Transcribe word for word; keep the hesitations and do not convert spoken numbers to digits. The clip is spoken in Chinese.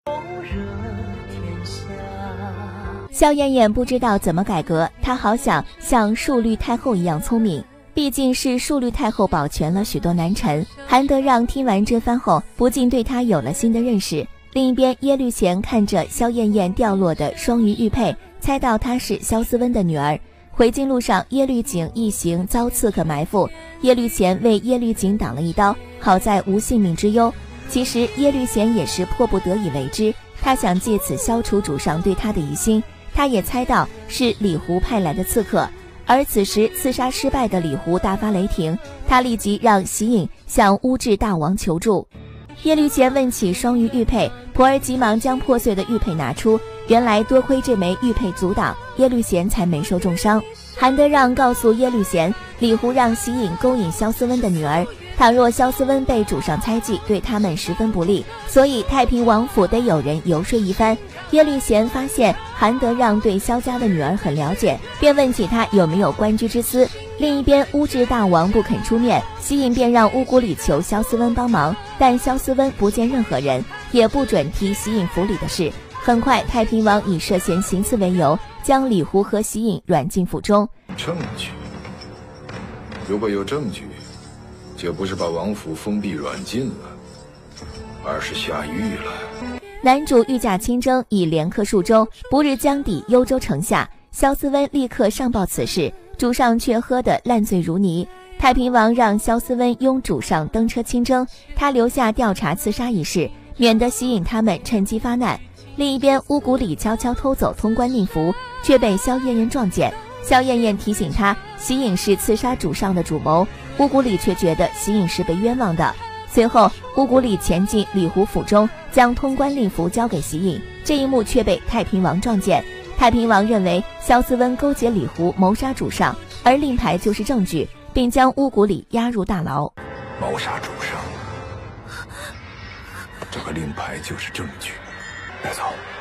萧燕燕不知道怎么改革，她好想像淑律太后一样聪明，毕竟是淑律太后保全了许多难臣。韩德让听完这番后，不禁对她有了新的认识。另一边，耶律贤看着萧燕燕掉落的双鱼玉佩，猜到她是萧思温的女儿。回京路上，耶律景一行遭刺客埋伏，耶律贤为耶律景挡了一刀，好在无性命之忧。其实耶律贤也是迫不得已为之，他想借此消除主上对他的疑心。他也猜到是李胡派来的刺客，而此时刺杀失败的李胡大发雷霆，他立即让喜隐向乌质大王求助。耶律贤问起双鱼玉佩，仆儿急忙将破碎的玉佩拿出，原来多亏这枚玉佩阻挡，耶律贤才没受重伤。韩德让告诉耶律贤，李胡让喜隐勾引萧思温的女儿，倘若萧思温被主上猜忌，对他们十分不利，所以太平王府得有人游说一番。耶律贤发现韩德让对萧家的女儿很了解，便问起他有没有官居之私。另一边，乌质大王不肯出面，喜隐便让乌古里求萧思温帮忙，但萧思温不见任何人，也不准提喜隐府里的事。很快，太平王以涉嫌行刺为由，将李胡和喜隐软禁府中。 证据？如果有证据，就不是把王府封闭软禁了，而是下狱了。 男主御驾亲征，已连克数州，不日将抵幽州城下。萧思温立刻上报此事，主上却喝得烂醉如泥。太平王让萧思温拥主上登车亲征，他留下调查刺杀一事，免得吸引他们趁机发难。另一边，乌古里悄悄偷走通关令符，却被萧燕燕撞见。萧燕燕提醒他，喜隐是刺杀主上的主谋，乌古里却觉得喜隐是被冤枉的。随后，乌古里前进李胡府中，将通关令符交给喜隐，这一幕却被太平王撞见。太平王认为萧思温勾结李胡谋杀主上，而令牌就是证据，并将乌古里押入大牢。 谋杀主上，这个令牌就是证据，带走。